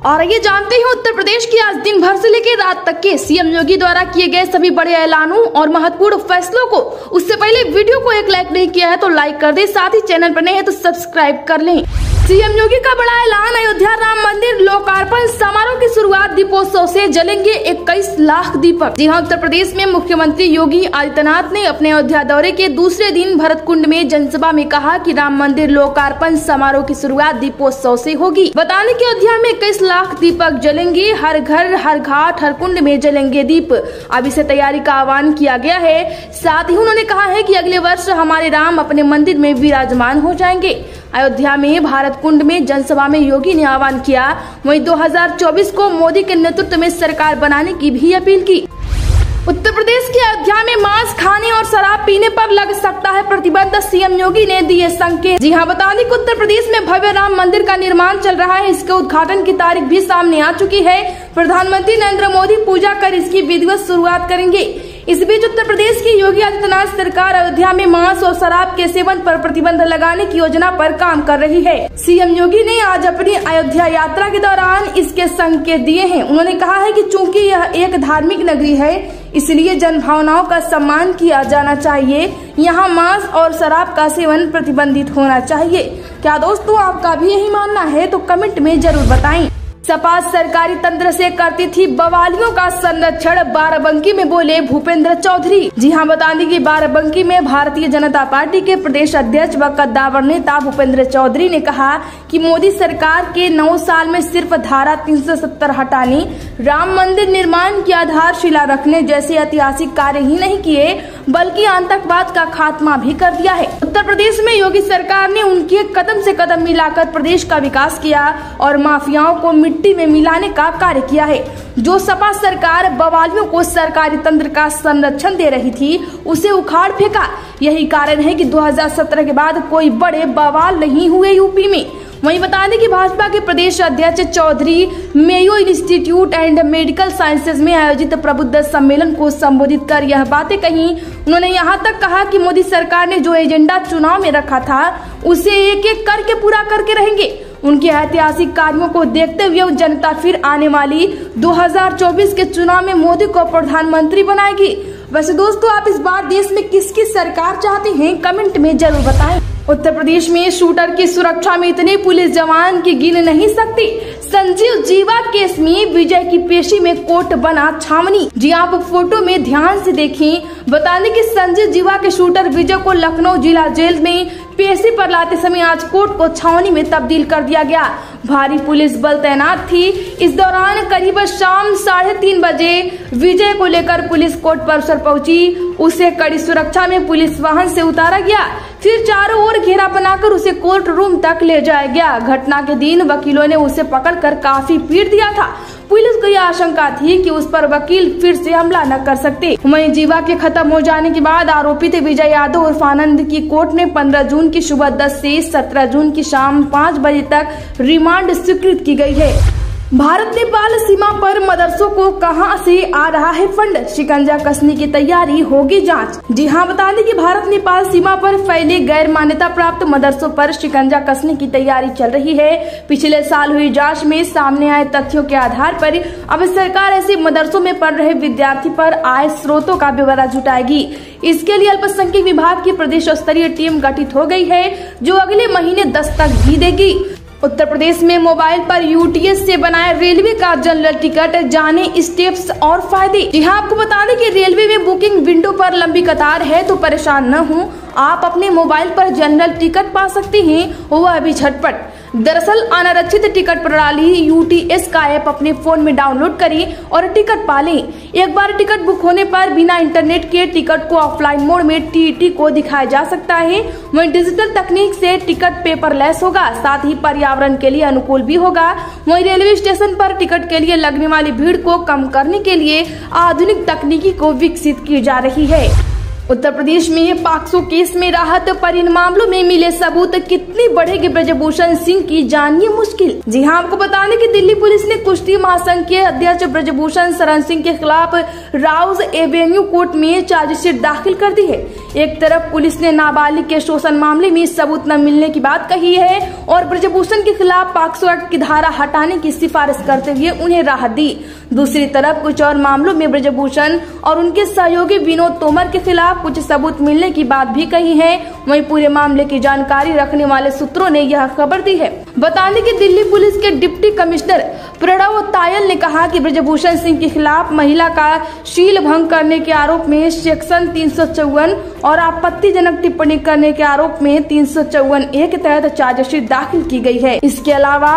और ये जानते हैं उत्तर प्रदेश की आज दिन भर से लेकर रात तक के सीएम योगी द्वारा किए गए सभी बड़े ऐलानों और महत्वपूर्ण फैसलों को। उससे पहले वीडियो को एक लाइक नहीं किया है तो लाइक कर दे, साथ ही चैनल पर नए हैं तो सब्सक्राइब कर लें। सीएम योगी का बड़ा ऐलान, अयोध्या राम मंदिर लोकार्पण समारोह की शुरुआत दीपोत्सव से जलेंगे 21 लाख दीपक। जी हां, उत्तर प्रदेश में मुख्यमंत्री योगी आदित्यनाथ ने अपने अयोध्या दौरे के दूसरे दिन भरतकुंड में जनसभा में कहा कि राम मंदिर लोकार्पण समारोह की शुरुआत दीपोत्सव से होगी। बताने की अयोध्या में 21 लाख दीपक जलेंगे, हर घर हर घाट हर कुंड में जलेंगे दीप। अब इसे तैयारी का आह्वान किया गया है। साथ ही उन्होंने कहा है कि अगले वर्ष हमारे राम अपने मंदिर में विराजमान हो जाएंगे। अयोध्या में भारत कुंड में जनसभा में योगी ने आह्वान किया। वहीं 2024 को मोदी के नेतृत्व में सरकार बनाने की भी अपील की। उत्तर प्रदेश के अयोध्या में मांस खाने और शराब पीने पर लग सकता है प्रतिबंध, सीएम योगी ने दिए संकेत। जी हां, बता दें कि उत्तर प्रदेश में भव्य राम मंदिर का निर्माण चल रहा है। इसके उद्घाटन की तारीख भी सामने आ चुकी है। प्रधानमंत्री नरेंद्र मोदी पूजा कर इसकी विधिवत शुरुआत करेंगे। इस बीच उत्तर प्रदेश की योगी आदित्यनाथ सरकार अयोध्या में मांस और शराब के सेवन पर प्रतिबंध लगाने की योजना पर काम कर रही है। सीएम योगी ने आज अपनी अयोध्या यात्रा के दौरान इसके संकेत दिए हैं। उन्होंने कहा है कि चूंकि यह एक धार्मिक नगरी है, इसलिए जन भावनाओं का सम्मान किया जाना चाहिए। यहाँ मांस और शराब का सेवन प्रतिबंधित होना चाहिए। क्या दोस्तों आपका भी यही मानना है? तो कमेंट में जरूर बताएं। सपा सरकारी तंत्र से करती थी बवालियों का संरक्षण, बाराबंकी में बोले भूपेंद्र चौधरी। जी हां, बता दें कि बाराबंकी में भारतीय जनता पार्टी के प्रदेश अध्यक्ष व कद्दावर नेता भूपेंद्र चौधरी ने कहा कि मोदी सरकार के 9 साल में सिर्फ धारा 370 हटाने, राम मंदिर निर्माण की आधारशिला रखने जैसे ऐतिहासिक कार्य ही नहीं किए, बल्कि आतंकवाद का खात्मा भी कर दिया है। उत्तर प्रदेश में योगी सरकार ने उनके कदम से कदम मिलाकर प्रदेश का विकास किया और माफियाओं को मिट्टी में मिलाने का कार्य किया है। जो सपा सरकार बवालियों को सरकारी तंत्र का संरक्षण दे रही थी, उसे उखाड़ फेंका। यही कारण है कि 2017 के बाद कोई बड़े बवाल नहीं हुए यूपी में। वहीं बता दें कि भाजपा के प्रदेश अध्यक्ष Chaudhary Mayo Institute and Medical Sciences में आयोजित प्रबुद्ध सम्मेलन को संबोधित कर यह बातें कही। उन्होंने यहां तक कहा कि मोदी सरकार ने जो एजेंडा चुनाव में रखा था, उसे एक एक करके पूरा करके रहेंगे। उनके ऐतिहासिक कार्यों को देखते हुए जनता फिर आने वाली 2024 के चुनाव में मोदी को प्रधानमंत्री बनाएगी। वैसे दोस्तों, आप इस बार देश में किसकी सरकार चाहते हैं? कमेंट में जरूर बताएं। उत्तर प्रदेश में शूटर की सुरक्षा में इतने पुलिस जवान की गिन नहीं सकती। संजीव जीवा केस में विजय की पेशी में कोर्ट बना छावनी। जी आप फोटो में ध्यान से देखें। बता दें कि संजीव जीवा के शूटर विजय को लखनऊ जिला जेल में पेशी पर लाते समय आज कोर्ट को छावनी में तब्दील कर दिया गया। भारी पुलिस बल तैनात थी। इस दौरान करीब शाम 3:30 बजे विजय को लेकर पुलिस कोर्ट परिसर पहुंची। उसे कड़ी सुरक्षा में पुलिस वाहन से उतारा गया, फिर चारों ओर घेरा बनाकर उसे कोर्ट रूम तक ले जाया गया। घटना के दिन वकीलों ने उसे पकड़कर काफी पीट दिया था। पुलिस को यह आशंका थी कि उस पर वकील फिर से हमला न कर सकते। वहीं जीवा के खत्म हो जाने के बाद आरोपित विजय यादव उर्फ आनंद की कोर्ट ने 15 जून की सुबह 10 से 17 जून की शाम 5 बजे तक रिमांड स्वीकृत की गई है। भारत नेपाल सीमा पर मदरसों को कहां से आ रहा है फंड, शिकंजा कसने की तैयारी होगी जांच। जी हां, बता दें कि भारत नेपाल सीमा पर फैले गैर मान्यता प्राप्त मदरसों पर शिकंजा कसने की तैयारी चल रही है। पिछले साल हुई जांच में सामने आए तथ्यों के आधार पर अब सरकार ऐसे मदरसों में पढ़ रहे विद्यार्थी पर आय स्रोतों का ब्यौरा जुटाएगी। इसके लिए अल्पसंख्यक विभाग की प्रदेश स्तरीय टीम गठित हो गई है, जो अगले महीने दस्तक भी देगी। उत्तर प्रदेश में मोबाइल पर यूटीएस से बनाए रेलवे का जनरल टिकट, जाने स्टेप्स और फायदे। यहाँ आपको बता दें कि रेलवे में बुकिंग विंडो पर लंबी कतार है तो परेशान न हो, आप अपने मोबाइल पर जनरल टिकट पा सकते हैं, वह भी झटपट। दरअसल अनारक्षित टिकट प्रणाली यूटीएस का ऐप अपने फोन में डाउनलोड करें और टिकट पा लें। एक बार टिकट बुक होने पर बिना इंटरनेट के टिकट को ऑफलाइन मोड में टीटी को दिखाया जा सकता है। वहीं डिजिटल तकनीक से टिकट पेपरलेस होगा, साथ ही पर्यावरण के लिए अनुकूल भी होगा। वहीं रेलवे स्टेशन पर टिकट के लिए लगने वाली भीड़ को कम करने के लिए आधुनिक तकनीकी को विकसित की जा रही है। उत्तर प्रदेश में पॉक्सो केस में राहत पर इन मामलों में मिले सबूत, कितनी बढ़ेगी ब्रजभूषण सिंह की जानिए मुश्किल। जी हां, आपको बता दें कि दिल्ली पुलिस ने कुश्ती महासंघ के अध्यक्ष ब्रजभूषण शरण सिंह के खिलाफ राउज एवेन्यू कोर्ट में चार्जशीट दाखिल कर दी है। एक तरफ पुलिस ने नाबालिग के शोषण मामले में सबूत न मिलने की बात कही है और ब्रजभूषण के खिलाफ पॉक्सो एक्ट की धारा हटाने की सिफारिश करते हुए उन्हें राहत दी। दूसरी तरफ कुछ और मामलों में ब्रजभूषण और उनके सहयोगी विनोद तोमर के खिलाफ कुछ सबूत मिलने की बात भी कही है। वहीं पूरे मामले की जानकारी रखने वाले सूत्रों ने यह खबर दी है। बता दें कि दिल्ली पुलिस के डिप्टी कमिश्नर प्रणव तायल ने कहा कि ब्रजभूषण सिंह के खिलाफ महिला का शील भंग करने के आरोप में सेक्शन 354 और आपत्तिजनक टिप्पणी करने के आरोप में 354A के तहत चार्जशीट दाखिल की गई है। इसके अलावा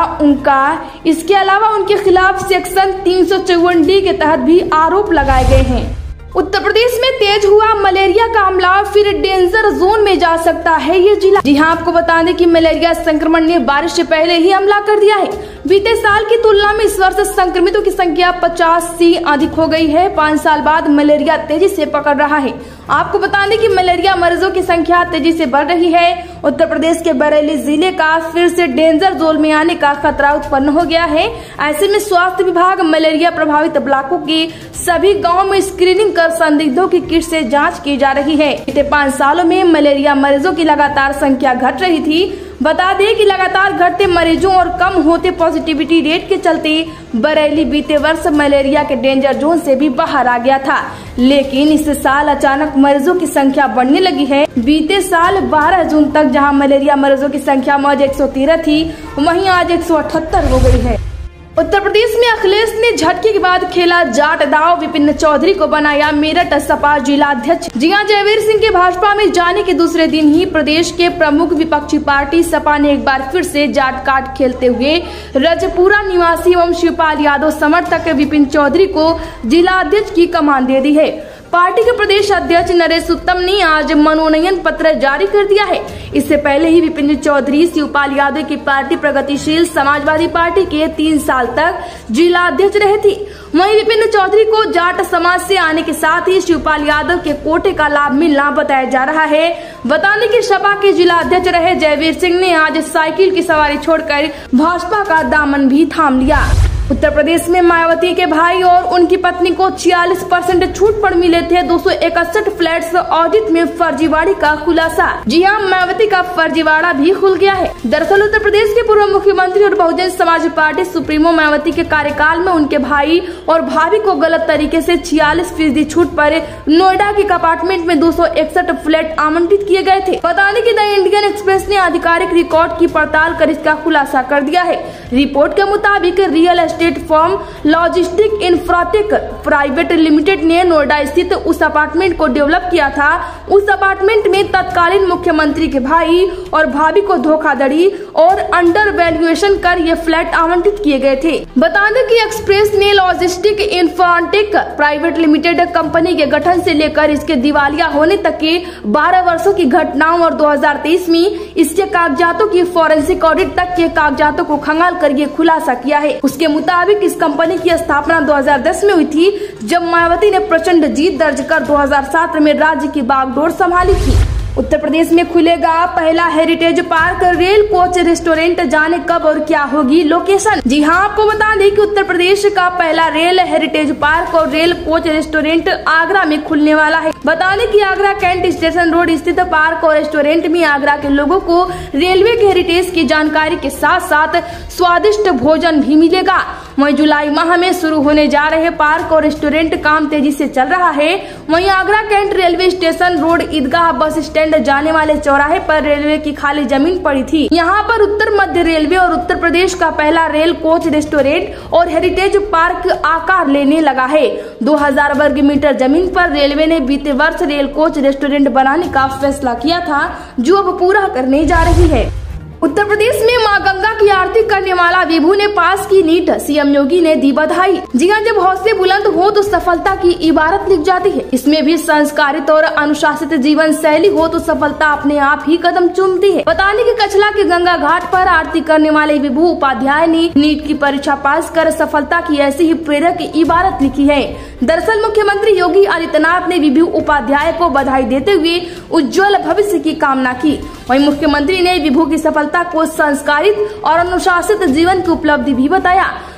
उनके खिलाफ सेक्शन 354D के तहत भी आरोप लगाए गए हैं। उत्तर प्रदेश में तेज हुआ मलेरिया का हमला, फिर डेंजर जोन में जा सकता है ये जिला। जी हां, आपको बता दें कि मलेरिया संक्रमण ने बारिश से पहले ही हमला कर दिया है। बीते साल की तुलना में इस वर्ष संक्रमितों की संख्या 50 से अधिक हो गई है। 5 साल बाद मलेरिया तेजी से पकड़ रहा है। आपको बता दें कि मलेरिया मरीजों की संख्या तेजी से बढ़ रही है। उत्तर प्रदेश के बरेली जिले का फिर से डेंजर जोन में आने का खतरा उत्पन्न हो गया है। ऐसे में स्वास्थ्य विभाग मलेरिया प्रभावित ब्लॉकों के सभी गाँव में स्क्रीनिंग कर संदिग्धों की किट से जांच की जा रही है। बीते 5 सालों में मलेरिया मरीजों की लगातार संख्या घट रही थी। बता दें कि लगातार घटते मरीजों और कम होते पॉजिटिविटी रेट के चलते बरेली बीते वर्ष मलेरिया के डेंजर जोन से भी बाहर आ गया था, लेकिन इस साल अचानक मरीजों की संख्या बढ़ने लगी है। बीते साल 12 जून तक जहां मलेरिया मरीजों की संख्या महज 113 थी, वहीं आज 178 हो गई है। उत्तर प्रदेश में अखिलेश ने झटके के बाद खेला जाट दाव, विपिन चौधरी को बनाया मेरठ सपा जिला अध्यक्ष। जी हां, जयवीर सिंह के भाजपा में जाने के दूसरे दिन ही प्रदेश के प्रमुख विपक्षी पार्टी सपा ने एक बार फिर से जाट काट खेलते हुए रजपुरा निवासी एवं शिवपाल यादव समर्थक विपिन चौधरी को जिला अध्यक्ष की कमान दे दी है। पार्टी के प्रदेश अध्यक्ष नरेश उत्तम ने आज मनोनयन पत्र जारी कर दिया है। इससे पहले ही विपिन चौधरी शिवपाल यादव की पार्टी प्रगतिशील समाजवादी पार्टी के 3 साल तक जिला अध्यक्ष रहे थे। वहीं विपिन चौधरी को जाट समाज से आने के साथ ही शिवपाल यादव के कोटे का लाभ मिलना बताया जा रहा है। बताने की सपा के जिला अध्यक्ष रहे जयवीर सिंह ने आज साइकिल की सवारी छोड़कर भाजपा का दामन भी थाम लिया। उत्तर प्रदेश में मायावती के भाई और उनकी पत्नी को 46% छूट पर मिले थे 261 फ्लैट्स। ऑडिट में फर्जीवाड़ी का खुलासा। जी हां, मायावती का फर्जीवाड़ा भी खुल गया है। दरअसल उत्तर प्रदेश के पूर्व मुख्यमंत्री और बहुजन समाज पार्टी सुप्रीमो मायावती के कार्यकाल में उनके भाई और भाभी को गलत तरीके से 46% छूट पर नोएडा के अपार्टमेंट में 261 फ्लैट आवंटित किए गए थे। बताने की द इंडियन एक्सप्रेस ने आधिकारिक रिकॉर्ड की पड़ताल कर इसका खुलासा कर दिया है। रिपोर्ट के मुताबिक real estate firm logistic infratech private limited ने नोएडा स्थित उस अपार्टमेंट को डेवलप किया था। उस अपार्टमेंट में तत्कालीन मुख्यमंत्री के भाई और भाभी को धोखाधड़ी और अंडर वैल्यूएशन कर ये फ्लैट आवंटित किए गए थे। बता दें कि एक्सप्रेस ने logistic infratech private limited company के गठन से लेकर इसके दिवालिया होने तक के 12 वर्षों की घटनाओं और 2023 में इसके कागजातों की फॉरेंसिक ऑडिट तक के कागजातों को खंगाल कर ये खुलासा किया है। उसके मुताबिक इस कंपनी की स्थापना 2010 में हुई थी, जब मायावती ने प्रचंड जीत दर्ज कर 2007 में राज्य की बागडोर संभाली थी। उत्तर प्रदेश में खुलेगा पहला heritage park, rail coach restaurant, जाने कब और क्या होगी लोकेशन। जी हां, आपको बता दें कि उत्तर प्रदेश का पहला रेल हेरिटेज पार्क और रेल कोच रेस्टोरेंट आगरा में खुलने वाला है। बता दें कि आगरा कैंट स्टेशन रोड स्थित पार्क और रेस्टोरेंट में आगरा के लोगों को रेलवे के हेरिटेज की जानकारी के साथ साथ स्वादिष्ट भोजन भी मिलेगा। वहीं जुलाई माह में शुरू होने जा रहे पार्क और रेस्टोरेंट काम तेजी से चल रहा है। वहीं Agra cantt railway station road Idgah bus stand जाने वाले चौराहे पर रेलवे की खाली जमीन पड़ी थी। यहाँ पर उत्तर मध्य रेलवे और उत्तर प्रदेश का पहला रेल कोच रेस्टोरेंट और हेरिटेज पार्क आकार लेने लगा है। 2000 वर्ग मीटर जमीन पर रेलवे ने बीते वर्ष रेल कोच रेस्टोरेंट बनाने का फैसला किया था, जो अब पूरा करने जा रही है। उत्तर प्रदेश में मां गंगा की आरती करने वाला विभू ने पास की नीट, सीएम योगी ने दी बधाई। जी हां, जब हौसले बुलंद हो तो सफलता की इबारत लिख जाती है। इसमें भी संस्कारित और अनुशासित जीवन शैली हो तो सफलता अपने आप ही कदम चूमती है। बताने की कचला के गंगा घाट पर आरती करने वाले विभू उपाध्याय ने नीट की परीक्षा पास कर सफलता की ऐसी ही प्रेरक इबारत लिखी है। दरअसल मुख्यमंत्री योगी आदित्यनाथ ने विभू उपाध्याय को बधाई देते हुए उज्जवल भविष्य की कामना की। वहीं मुख्यमंत्री ने विभू की सफलता को संस्कारित और अनुशासित जीवन की उपलब्धि भी बताया।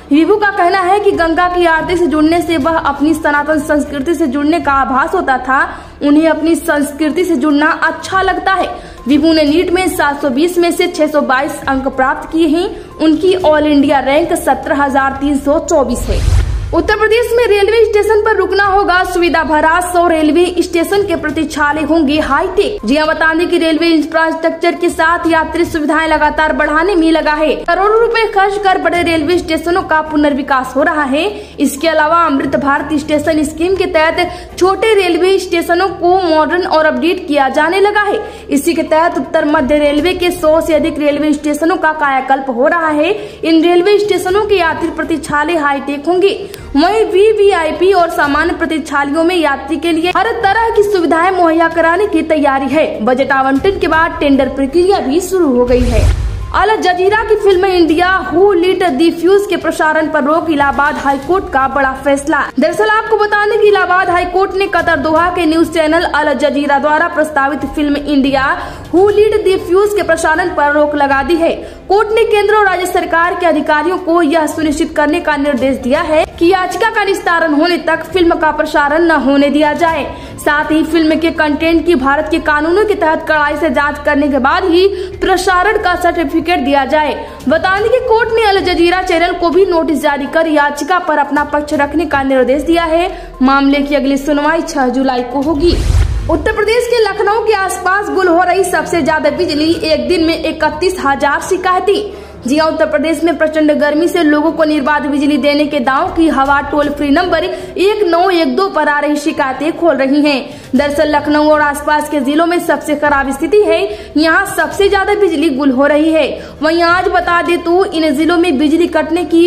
विभू का कहना है कि गंगा की आरती से जुड़ने से वह अपनी सनातन संस्कृति से जुड़ने का आभास होता था। उन्हें अपनी संस्कृति से जुड़ना अच्छा लगता है। विभू ने नीट में 720 में से 622 अंक प्राप्त किए हैं। उनकी ऑल इंडिया रैंक 17,324 है। उत्तर प्रदेश में रेलवे स्टेशन पर रुकना होगा सुविधा भरा। 100 रेलवे स्टेशन के प्रतीक्षालय होंगे हाईटेक। जी बता दें कि रेलवे इंफ्रास्ट्रक्चर के साथ यात्री सुविधाएं लगातार बढ़ाने में लगा है। करोड़ों रुपए खर्च कर बड़े रेलवे स्टेशनों का पुनर्विकास हो रहा है। इसके अलावा अमृत भारत स्टेशन स्कीम के तहत छोटे रेलवे स्टेशनों को मॉडर्न और अपडेट किया जाने लगा है। इसी के तहत उत्तर मध्य रेलवे के 100 से अधिक रेलवे स्टेशनों का कायाकल्प हो रहा है। इन रेलवे स्टेशनों के यात्री प्रतीक्षालय हाईटेक होंगे। वहीं वीवीआईपी और सामान्य प्रतीक्षालयों में यात्री के लिए हर तरह की सुविधाएं मुहैया कराने की तैयारी है। बजट आवंटन के बाद टेंडर प्रक्रिया भी शुरू हो गई है। अल जजीरा की film India who lit the fuse के प्रसारण पर रोक। इलाहाबाद हाईकोर्ट का बड़ा फैसला। दरअसल आपको बता दें कि इलाहाबाद हाईकोर्ट ने कतर दोहा के न्यूज चैनल अल जजीरा द्वारा प्रस्तावित film India who lit the fuse के प्रसारण पर रोक लगा दी है। कोर्ट ने केंद्र और राज्य सरकार के अधिकारियों को यह सुनिश्चित करने का निर्देश दिया है कि याचिका का निस्तारण होने तक फिल्म का प्रसारण न होने दिया जाए। साथ ही फिल्म के कंटेंट की भारत के कानूनों के तहत कड़ाई से जांच करने के बाद ही प्रसारण का सर्टिफिकेट दिया जाए। बता दें कि कोर्ट ने अल जजीरा चैनल को भी नोटिस जारी कर याचिका पर अपना पक्ष रखने का निर्देश दिया है। मामले की अगली सुनवाई 6 जुलाई को होगी। उत्तर प्रदेश के लखनऊ के आसपास गुल हो रही सबसे ज्यादा बिजली। एक दिन में 31,000 शिकायतें। जी हां, उत्तर प्रदेश में प्रचंड गर्मी से लोगों को निर्बाध बिजली देने के दाव की हवा टोल फ्री नंबर 1912 पर आ रही शिकायतें खोल रही हैं। दरअसल लखनऊ और आसपास के जिलों में सबसे खराब स्थिति है। यहाँ सबसे ज्यादा बिजली गुल हो रही है। वहीं आज बता दे तो इन जिलों में बिजली कटने की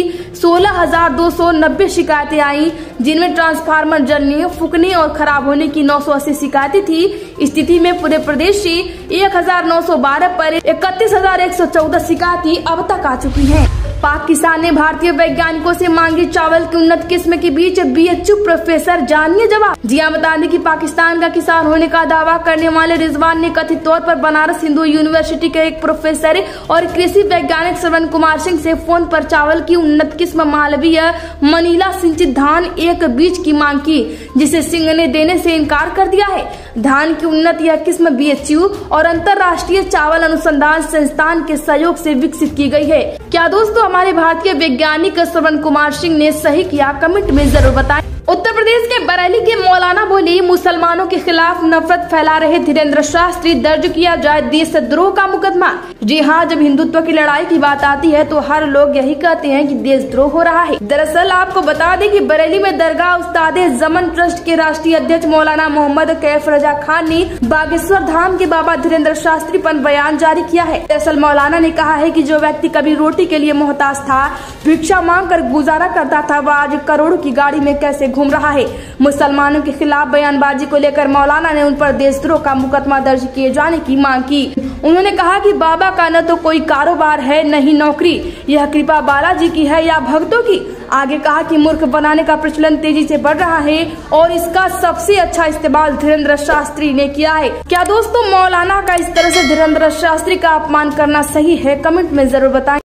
16,290 शिकायतें आई, जिनमें ट्रांसफार्मर जलने, फूकने और खराब होने की 980 शिकायतें थी। स्थिति में पूरे प्रदेश से 1,912 पर 31,114 शिकायतें अब तक आ चुकी हैं। पाक किसान ने भारतीय वैज्ञानिकों से मांगी चावल की उन्नत किस्म के बीज। बीएचयू प्रोफेसर जानिए जवाब। जी हां, बता दें कि पाकिस्तान का किसान होने का दावा करने वाले रिजवान ने कथित तौर पर बनारस हिंदू यूनिवर्सिटी के एक प्रोफेसर और कृषि वैज्ञानिक श्रवण कुमार सिंह से फोन पर चावल की उन्नत किस्म मालवीय मनीला सिंचित धान एक बीज की मांग की, जिसे सिंह ने देने से इनकार कर दिया है। धान की उन्नत यह किस्म बीएचयू और अंतर्राष्ट्रीय चावल अनुसंधान संस्थान के सहयोग से विकसित की गई है। क्या दोस्तों हमारे भारतीय वैज्ञानिक श्रवण कुमार सिंह ने सही किया? कमेंट में जरूर बताएं। उत्तर प्रदेश के बरेली के मौलाना बोली, मुसलमानों के खिलाफ नफरत फैला रहे धीरेन्द्र शास्त्री, दर्ज किया जाए देशद्रोह का मुकदमा। जी हाँ, जब हिंदुत्व की लड़ाई की बात आती है तो हर लोग यही कहते हैं कि देशद्रोह हो रहा है। दरअसल आपको बता दें कि बरेली में दरगाह उस्तादे जमन ट्रस्ट के राष्ट्रीय अध्यक्ष मौलाना मोहम्मद कैफ रजा खान ने बागेश्वर धाम के बाबा धीरेन्द्र शास्त्री पर बयान जारी किया है। दरअसल मौलाना ने कहा है कि जो व्यक्ति कभी रोटी के लिए मोहताज था, भिक्षा मांग कर गुजारा करता था, वह आज करोड़ों की गाड़ी में कैसे घूम रहा है। मुसलमानों के खिलाफ बयानबाजी को लेकर मौलाना ने उन पर देशद्रोह का मुकदमा दर्ज किए जाने की मांग की। उन्होंने कहा कि बाबा का न तो कोई कारोबार है न ही नौकरी, यह कृपा बालाजी की है या भक्तों की। आगे कहा कि मूर्ख बनाने का प्रचलन तेजी से बढ़ रहा है और इसका सबसे अच्छा इस्तेमाल धीरेन्द्र शास्त्री ने किया है। क्या दोस्तों मौलाना का इस तरह से धीरेन्द्र शास्त्री का अपमान करना सही है? कमेंट में जरूर बताएं।